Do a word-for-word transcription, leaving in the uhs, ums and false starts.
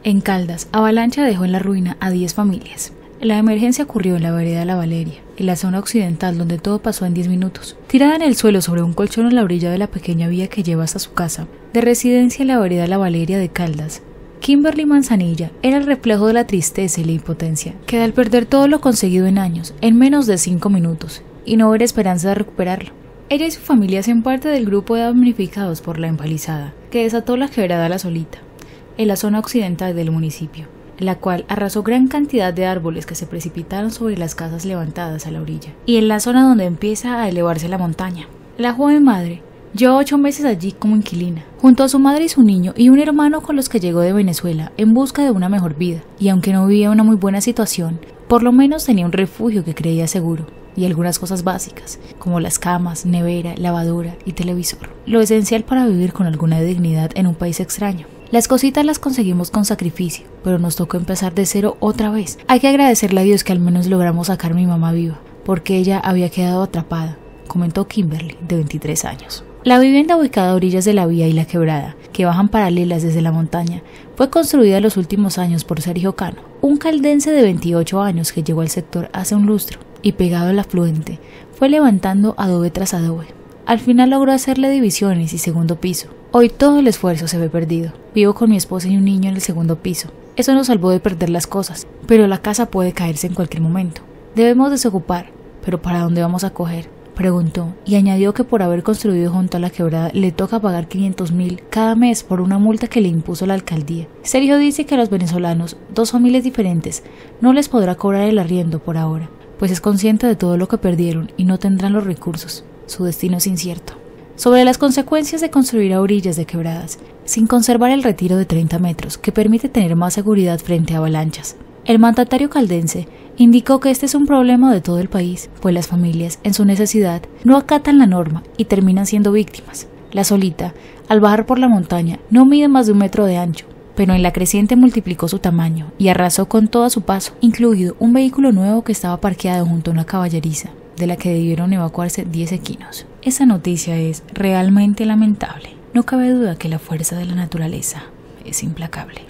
En Caldas, avalancha dejó en la ruina a diez familias. La emergencia ocurrió en la vereda La Valeria, en la zona occidental donde todo pasó en diez minutos. Tirada en el suelo sobre un colchón a la orilla de la pequeña vía que lleva hasta su casa, de residencia en la vereda La Valeria de Caldas, Kimberly Manzanilla era el reflejo de la tristeza y la impotencia, que al perder todo lo conseguido en años, en menos de cinco minutos, y no ver esperanza de recuperarlo. Ella y su familia hacen parte del grupo de damnificados por la empalizada, que desató la quebrada La Solita, en la zona occidental del municipio, la cual arrasó gran cantidad de árboles que se precipitaron sobre las casas levantadas a la orilla, y en la zona donde empieza a elevarse la montaña. La joven madre llevó ocho meses allí como inquilina, junto a su madre y su niño y un hermano con los que llegó de Venezuela en busca de una mejor vida, y aunque no vivía una muy buena situación, por lo menos tenía un refugio que creía seguro, y algunas cosas básicas, como las camas, nevera, lavadora y televisor, lo esencial para vivir con alguna dignidad en un país extraño. Las cositas las conseguimos con sacrificio, pero nos tocó empezar de cero otra vez. Hay que agradecerle a Dios que al menos logramos sacar a mi mamá viva, porque ella había quedado atrapada, comentó Kimberly, de veintitrés años. La vivienda ubicada a orillas de la vía y la quebrada, que bajan paralelas desde la montaña, fue construida en los últimos años por Sergio Cano, un caldense de veintiocho años que llegó al sector hace un lustro, y pegado al afluente, fue levantando adobe tras adobe. Al final logró hacerle divisiones y segundo piso. Hoy todo el esfuerzo se ve perdido. Vivo con mi esposa y un niño en el segundo piso. Eso nos salvó de perder las cosas, pero la casa puede caerse en cualquier momento. Debemos desocupar, pero ¿para dónde vamos a coger?, preguntó, y añadió que por haber construido junto a la quebrada le toca pagar quinientos mil cada mes por una multa que le impuso la alcaldía. Sergio dice que a los venezolanos, dos familias diferentes, no les podrá cobrar el arriendo por ahora, pues es consciente de todo lo que perdieron y no tendrán los recursos. Su destino es incierto. Sobre las consecuencias de construir a orillas de quebradas, sin conservar el retiro de treinta metros, que permite tener más seguridad frente a avalanchas, el mandatario caldense indicó que este es un problema de todo el país, pues las familias, en su necesidad, no acatan la norma y terminan siendo víctimas. La Solita, al bajar por la montaña, no mide más de un metro de ancho, pero en la creciente multiplicó su tamaño y arrasó con todo a su paso, incluido un vehículo nuevo que estaba parqueado junto a una caballeriza, de la que debieron evacuarse diez equinos. Esa noticia es realmente lamentable. No cabe duda que la fuerza de la naturaleza es implacable.